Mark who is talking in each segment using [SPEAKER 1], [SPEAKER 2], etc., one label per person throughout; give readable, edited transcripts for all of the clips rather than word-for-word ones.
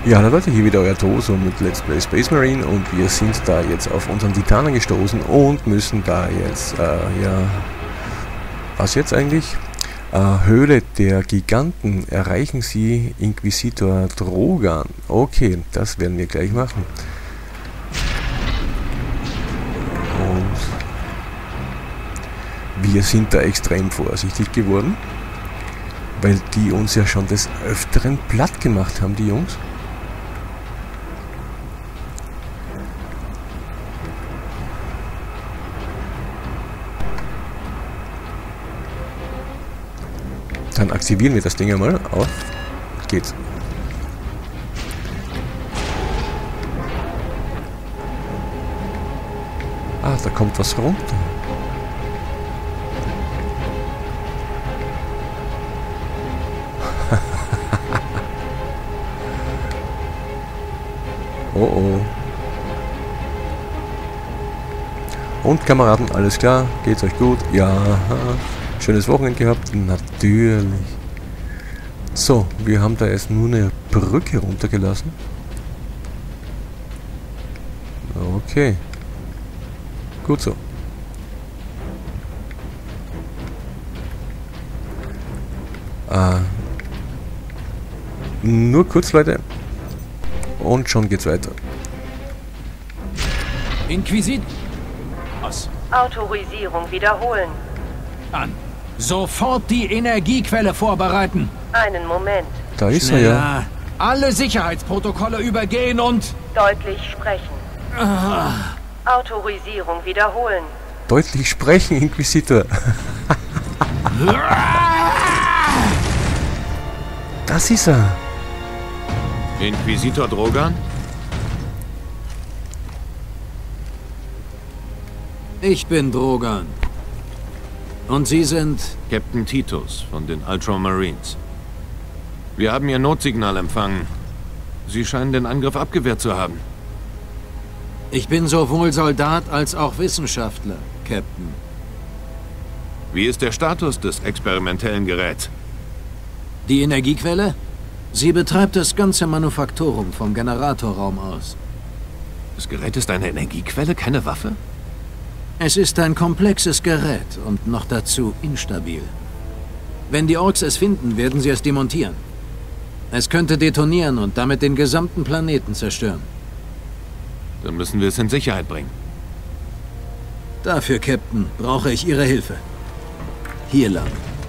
[SPEAKER 1] Ja, hallo Leute, hier wieder euer Toso mit Let's Play Space Marine und wir sind da jetzt auf unseren Titanen gestoßen und müssen da jetzt, was jetzt eigentlich? Höhle der Giganten, erreichen Sie Inquisitor Drogan. Okay, das werden wir gleich machen. Und wir sind da extrem vorsichtig geworden, weil die uns ja schon des Öfteren platt gemacht haben, die Jungs. Dann aktivieren wir das Ding einmal. Auf geht's. Ah, da kommt was runter. Oh oh. Und Kameraden, alles klar? Geht's euch gut? Ja. Schönes Wochenende gehabt? Natürlich. So, wir haben da jetzt nur eine Brücke runtergelassen. Okay. Gut so. Nur kurz, Leute. Und schon geht's weiter.
[SPEAKER 2] Inquisit. Was?
[SPEAKER 3] Autorisierung wiederholen.
[SPEAKER 2] An. Sofort die Energiequelle vorbereiten.
[SPEAKER 3] Einen Moment.
[SPEAKER 1] Da ist er ja.
[SPEAKER 2] Alle Sicherheitsprotokolle übergehen und...
[SPEAKER 3] Deutlich sprechen. Autorisierung wiederholen.
[SPEAKER 1] Deutlich sprechen, Inquisitor. Das ist er.
[SPEAKER 4] Inquisitor Drogan?
[SPEAKER 2] Ich bin Drogan. Und Sie sind...
[SPEAKER 4] Captain Titus von den Ultramarines. Wir haben Ihr Notsignal empfangen. Sie scheinen den Angriff abgewehrt zu haben.
[SPEAKER 2] Ich bin sowohl Soldat als auch Wissenschaftler, Captain.
[SPEAKER 4] Wie ist der Status des experimentellen Geräts?
[SPEAKER 2] Die Energiequelle? Sie betreibt das ganze Manufaktorum vom Generatorraum aus.
[SPEAKER 4] Das Gerät ist eine Energiequelle, keine Waffe?
[SPEAKER 2] Es ist ein komplexes Gerät und noch dazu instabil. Wenn die Orks es finden, werden sie es demontieren. Es könnte detonieren und damit den gesamten Planeten zerstören.
[SPEAKER 4] Dann müssen wir es in Sicherheit bringen.
[SPEAKER 2] Dafür, Captain, brauche ich Ihre Hilfe. Hier lang.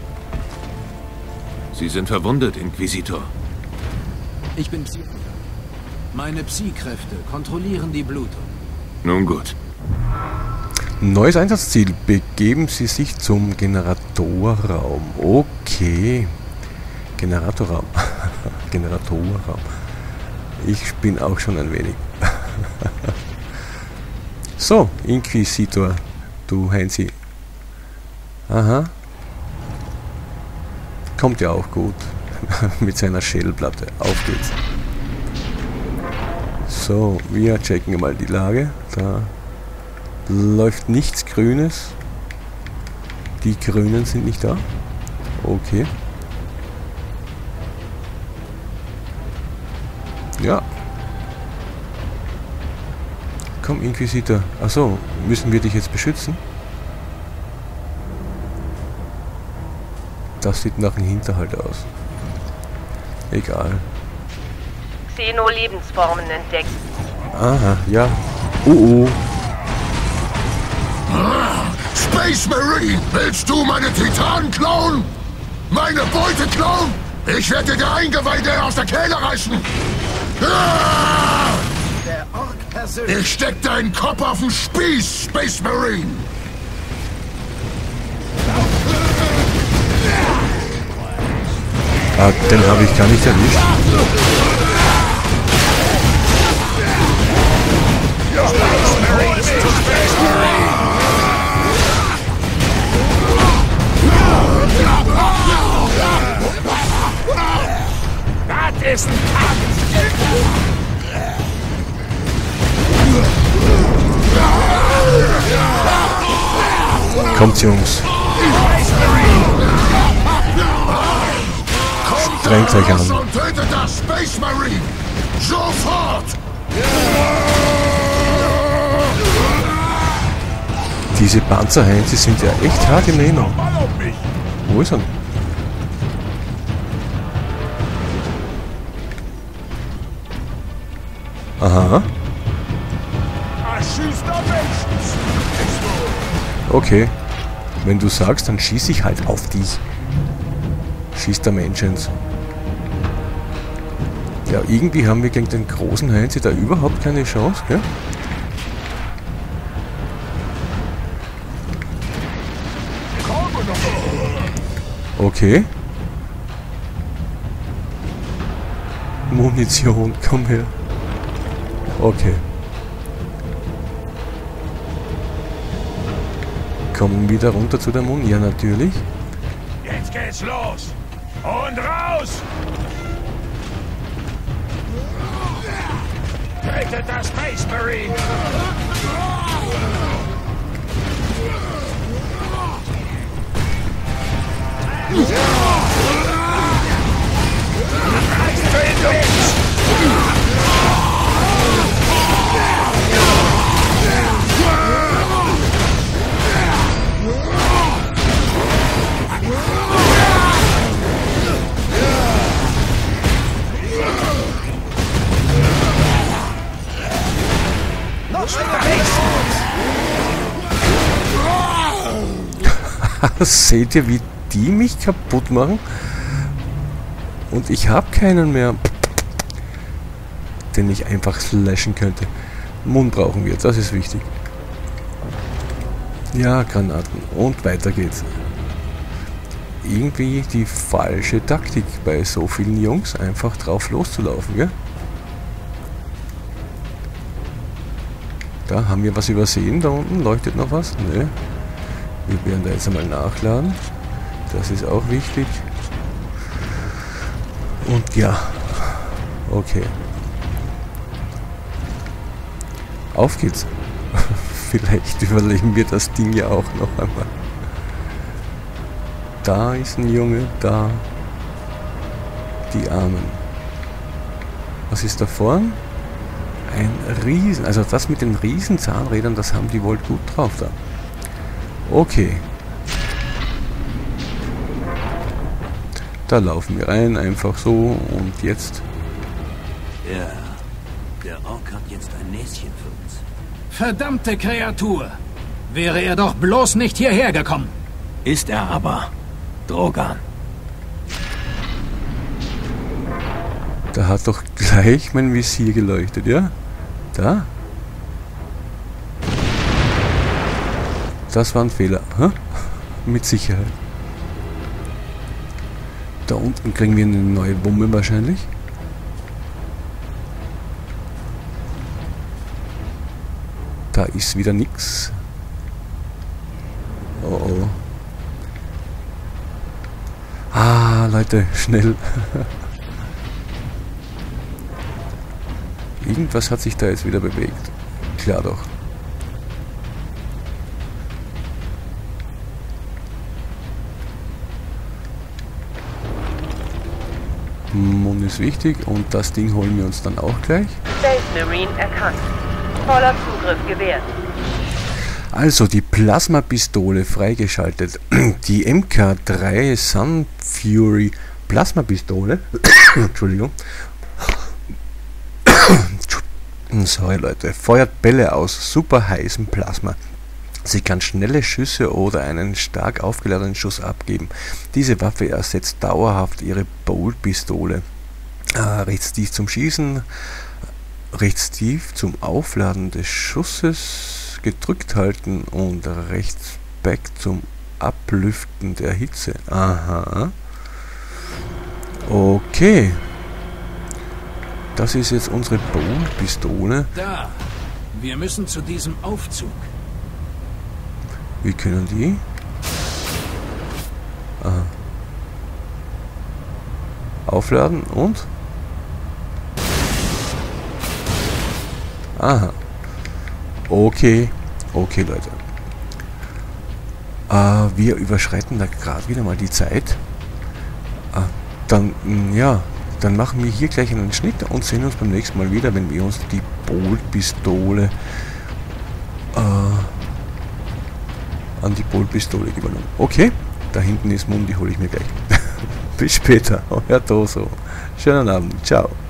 [SPEAKER 4] Sie sind verwundet, Inquisitor.
[SPEAKER 2] Ich bin Psi. Meine Psi-Kräfte kontrollieren die Blutung.
[SPEAKER 4] Nun gut.
[SPEAKER 1] Neues Einsatzziel. Begeben Sie sich zum Generatorraum. Okay. Generatorraum. Generatorraum. Ich bin auch schon ein wenig. So, Inquisitor. Du Heinzi. Aha. Kommt ja auch gut. Mit seiner Schädelplatte. Auf geht's. So, wir checken mal die Lage. Da läuft nichts Grünes. Die Grünen sind nicht da. Okay. Ja. Komm, Inquisitor. Achso, müssen wir dich jetzt beschützen? Das sieht nach einem Hinterhalt aus. Egal.
[SPEAKER 3] Xeno-Lebensformen entdeckt.
[SPEAKER 1] Aha, ja. Oh.
[SPEAKER 5] Space Marine, willst du meine Titanen klauen? Meine Beute klauen? Ich werde dir Eingeweide aus der Kehle reißen.
[SPEAKER 2] Der Ork persönlich.
[SPEAKER 5] Ich steck deinen Kopf auf den Spieß, Space Marine.
[SPEAKER 1] Ah, den habe ich gar nicht erwischt.
[SPEAKER 5] Das ist ein
[SPEAKER 1] Kommt, Jungs. rennt gleich
[SPEAKER 5] Raus
[SPEAKER 1] an.
[SPEAKER 5] und tötet das Space Marine! Sofort!
[SPEAKER 1] Diese Panzerheinze sind ja echt hart im Nehmen. Wo ist er? Aha. Okay. Wenn du sagst, dann schieße ich halt auf dich. Schießt der Menschens. Ja, irgendwie haben wir gegen den großen Heinz da überhaupt keine Chance, gell? Okay. Munition, komm her. Okay. Kommen wieder runter zu der Mund? Ja, natürlich.
[SPEAKER 6] Jetzt geht's los! Und raus! Tötet das Space Marine! Reißt für ihn durch!
[SPEAKER 1] Seht ihr, wie die mich kaputt machen? Und ich habe keinen mehr, den ich einfach slashen könnte. Mund brauchen wir, das ist wichtig. Ja, Granaten. Und weiter geht's. Irgendwie die falsche Taktik bei so vielen Jungs, einfach drauf loszulaufen, gell? Da haben wir was übersehen, da unten leuchtet noch was. Nö. Wir werden da jetzt einmal nachladen. Das ist auch wichtig. Und ja. Okay. Auf geht's. Vielleicht überleben wir das Ding ja auch noch einmal. Da ist ein Junge, da. Die Armen. Was ist da vorn? Ein Riesen. Also das mit den Riesenzahnrädern, das haben die wohl gut drauf da. Okay. Da laufen wir rein, einfach so. Und jetzt...
[SPEAKER 7] Ja, der Ork hat jetzt ein Näschen für uns.
[SPEAKER 2] Verdammte Kreatur! Wäre er doch bloß nicht hierher gekommen.
[SPEAKER 7] Ist er aber, Drogan.
[SPEAKER 1] Da hat doch gleich mein Visier geleuchtet, ja? Da? Das war ein Fehler. Hä? Mit Sicherheit. Da unten kriegen wir eine neue Bombe wahrscheinlich. Da ist wieder nix. Oh oh. Ah, Leute, schnell. Irgendwas hat sich da jetzt wieder bewegt. Klar doch. Mund ist wichtig und das Ding holen wir uns dann auch gleich.
[SPEAKER 3] Space Marine erkannt. Voller Zugriff gewährt.
[SPEAKER 1] Also die Plasmapistole freigeschaltet. Die MK3 Sun Fury Plasmapistole. Entschuldigung. Sorry Leute. Feuert Bälle aus super heißem Plasma. Sie kann schnelle Schüsse oder einen stark aufgeladenen Schuss abgeben. Diese Waffe ersetzt dauerhaft ihre Bolt-Pistole. Rechts tief zum Schießen, rechts tief zum Aufladen des Schusses, gedrückt halten und rechts back zum Ablüften der Hitze. Aha. Okay. Das ist jetzt unsere Bolt-Pistole.
[SPEAKER 2] Da. Wir müssen zu diesem Aufzug.
[SPEAKER 1] Wie können die? Aha. Aufladen und? Aha. Okay. Okay, Leute. Wir überschreiten da gerade wieder mal die Zeit. dann, ja, dann machen wir hier gleich einen Schnitt und sehen uns beim nächsten Mal wieder, wenn wir uns die Boltpistole an die Boltpistole gewonnen. Okay, da hinten ist Mum, die hole ich mir gleich. Bis später, euer Toso. Schönen Abend, ciao.